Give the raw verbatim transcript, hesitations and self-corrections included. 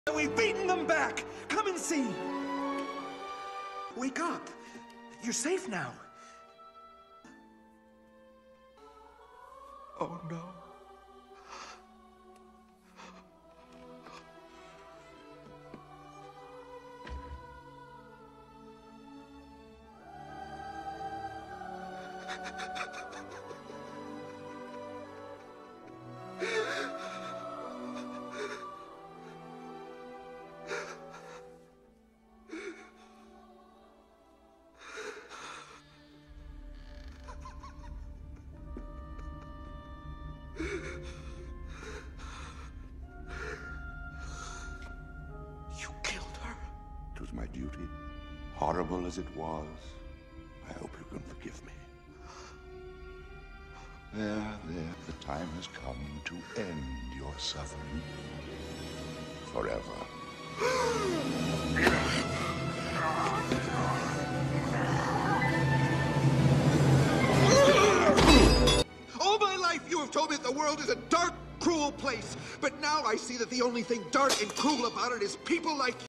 We've beaten them back! Come and see! Wake up! You're safe now. Oh no. You killed her. It was my duty. Horrible as it was, I hope you can forgive me. There, there, the time has come to end your suffering. Forever. All my life you have told me that the world is a dark, cruel place. But now I see that the only thing dark and cruel about it is people like